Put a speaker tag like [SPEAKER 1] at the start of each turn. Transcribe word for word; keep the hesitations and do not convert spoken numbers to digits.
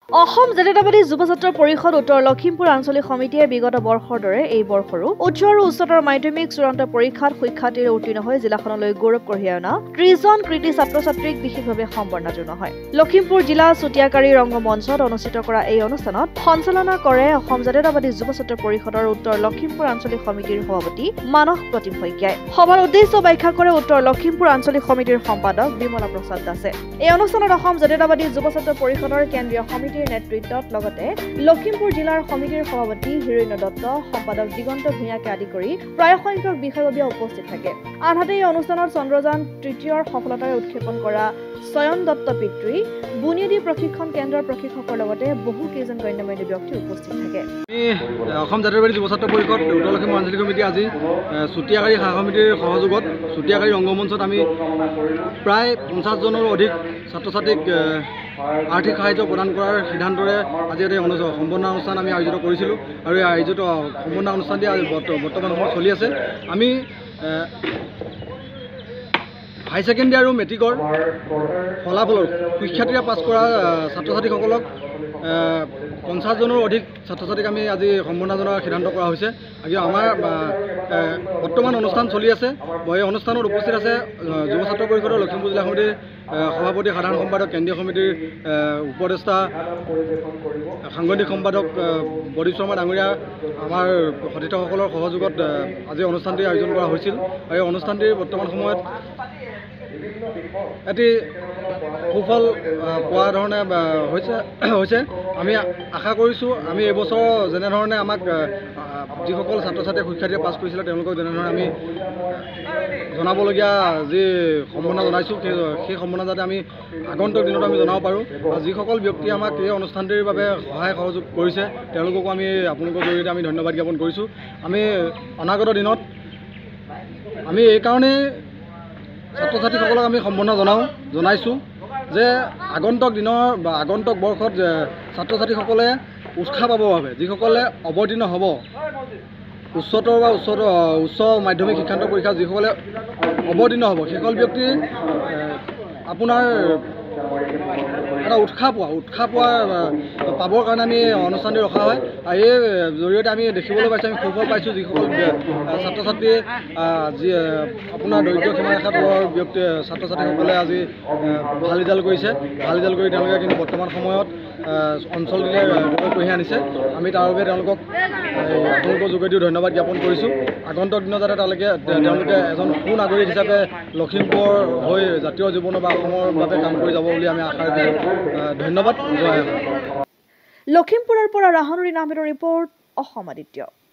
[SPEAKER 1] অসম জাতীয়তাবাদী যুৱ ছাত্ৰ পৰিষদ উত্তৰ লখিমপুৰ আঞ্চলিক সমিতিয়ে বিগত বৰ্ষৰ দৰে এই বৰ্ষৰো উচ্চ আৰু উচ্চতৰ মাধ্যমিক চূড়ান্ত পৰীক্ষাত সুখ্যাতিৰে উত্তীৰ্ণ হৈ জিলাখনলৈ গৌৰৱ কঢ়িয়াই অনা ত্ৰিশজন কৃতি ছাত্ৰ ছাত্ৰীক বিশেষভাৱে সম্বৰ্ধনা জনোৱা হয়। লখিমপুৰ জিলা চুতীয়াকাৰী ৰংগমঞ্চত অনুষ্ঠিত কৰা এই অনুষ্ঠানত সঞ্চালনা কৰে অসম জাতীয়তাবাদী যুৱ ছাত্ৰ পৰিষদৰ উত্তৰ লখিমপুৰ আঞ্চলিক সমিতিৰ সভাপতি মানস প্ৰতিম শইকীয়াই। সভাৰ উদ্দেশ্য ব্যাখ্যা কৰে উত্তৰ লখিমপুৰ আঞ্চলিক সমিতিৰ সম্পাদক বিমলা প্ৰসাদ দাসে। এই অনুষ্ঠানত অসম জাতীয়তাবাদী যুৱ ছাত্ৰ পৰিষদৰ কেন্দ্ৰীয় সমিতি নেতৃত্বত লগতে লখিমপুৰ জিলাৰ সমিতিৰ সভাপতি হিৰণ্য দত্ত, সম্পাদক দিগন্ত ভূঞাকে আদি কৰি প্ৰায় সংখ্যক বিষয়ববীয়া উপস্থিত থাকে। আনহাতে এই অনুষ্ঠানত চন্দ্ৰযান তৃতীয়ৰ সফলতাৰে উৎক্ষেপণ কৰা স্বয়ন দত্ত পিতৃ, বুনিয়াদী প্ৰশিক্ষণ কেন্দ্ৰৰ প্ৰশিক্ষকৰ লগতে বহু কেইজন গণ্যমান্য ব্যক্তি উপস্থিত থাকে।
[SPEAKER 2] অসম জাতীয়তাবাদী যুৱ ছাত্ৰ পৰিষদ উত্তৰ লখিমপুৰ আঞ্চলিক সমিতি আজি চুতীয়াকাৰী সা সমিতিৰ সহযোগত চুতীয়াকাৰী ৰংগমঞ্চত আমি প্ৰায় পঞ্চাছজনৰো অধিক ছাত্ৰ ছাত্ৰীক আৰ্থিক সাহায্য প্ৰদান কৰাৰ সিদ্ধান্তৰে আজি এটা সম্বৰ্ধনা অনুষ্ঠান আমি আয়োজিত কৰিছিলোঁ আৰু এই আয়োজিত সম্বৰ্ধনা অনুষ্ঠানটি বৰ্তমান সময়ত চলি আছে। আমি হাই ছেকেণ্ডেৰী আৰু মেট্ৰিকৰ ফলাফলৰ সুখ্যাতিৰে পাছ কৰা ছাত্ৰ ছাত্ৰীসকলক পঞ্চাছজনৰ অধিক ছাত্ৰ ছাত্ৰীক আমি আজি সম্বৰ্ধনা জনোৱাৰ সিদ্ধান্ত কৰা হৈছে। আজি আমাৰ বৰ্তমান অনুষ্ঠান চলি আছে। এই অনুষ্ঠানত উপস্থিত আছে যুৱ ছাত্ৰ পৰিষদৰ লখিমপুৰ জিলা সমিতিৰ সভাপতি, সাধাৰণ সম্পাদক, কেন্দ্ৰীয় সমিতিৰ উপদেষ্টা, সাংগঠনিক সম্পাদক প্ৰদীপ শৰ্মা ডাঙৰীয়া, আমাৰ সতীৰ্থসকলৰ সহযোগত আজি অনুষ্ঠানটি আয়োজন কৰা হৈছিল। আৰু এই অনুষ্ঠানটিৰ বৰ্তমান সময়ত এটি সুফল পোৱা ধৰণে হৈছে হৈছে আমি আশা কৰিছোঁ আমি এইবছৰ যেনেধৰণে আমাক যিসকল ছাত্ৰ ছাত্ৰীয়ে সুখ্যাতিৰে পাছ কৰিছিলে তেওঁলোকক যেনেধৰণে আমি জনাবলগীয়া যি সম্বৰ্ধনা জনাইছোঁ সেই সেই সম্বৰ্ধনা যাতে আমি আগন্তুক দিনত আমি জনাব পাৰোঁ। যিসকল ব্যক্তিয়ে আমাক এই অনুষ্ঠানটিৰ বাবে সহায় সহযোগ কৰিছে তেওঁলোককো আমি আপোনালোকৰ জৰিয়তে আমি ধন্যবাদ জ্ঞাপন কৰিছোঁ। আমি অনাগত দিনত আমি এইকাৰণেই ছাত্ৰ ছাত্ৰীসকলক আমি সম্বৰ্ধনা জনাওঁ জনাইছোঁ যে আগন্তুক দিনৰ বা আগন্তুক বৰ্ষত ছাত্ৰ ছাত্ৰীসকলে উৎসাহ পাবৰ বাবে যিসকলে অৱতীৰ্ণ হ'ব উচ্চতৰ বা উচ্চতৰ উচ্চ মাধ্যমিক শিক্ষান্ত পৰীক্ষাত যিসকলে অৱতীৰ্ণ হ'ব সেইসকল ব্যক্তি আপোনাৰ এটা উৎসাহ পোৱা উৎসাহ পোৱা পাবৰ কাৰণে আমি অনুষ্ঠানটি ৰখা হয়। আৰু এই জৰিয়তে আমি দেখিবলৈ পাইছোঁ, আমি সুফল পাইছোঁ যিসকল ছাত্ৰ ছাত্ৰীয়ে যি আপোনাৰ দৰিদ্ৰ সীমাৰেখাৰ তলৰ ব্যক্তি ছাত্ৰ ছাত্ৰীসকলে আজি ভাল ৰিজাল্ট কৰিছে। ভাল ৰিজাল্ট কৰি তেওঁলোকে কিন্তু বৰ্তমান সময়ত অঞ্চলটিলে গৌৰৱ কঢ়িয়াই আনিছে। আমি তাৰ বাবে তেওঁলোকক আপোনালোকৰ যোগেদিও ধন্যবাদ জ্ঞাপন কৰিছোঁ। আগন্তুক দিনত যাতে তেওঁলোকে তেওঁলোকে এজন সুনাগৰিক হিচাপে লখিমপুৰ হৈ জাতীয় জীৱনৰ বা অসমৰ বাবে কাম কৰি যাব বুলি আমি আশা ৰাখিছোঁ। ধন্যবাদ। জয়।
[SPEAKER 1] লখিমপুৰৰ পৰা ৰাহনুৰী আহমেদৰ ৰিপৰ্ট, অসম আদিত্য।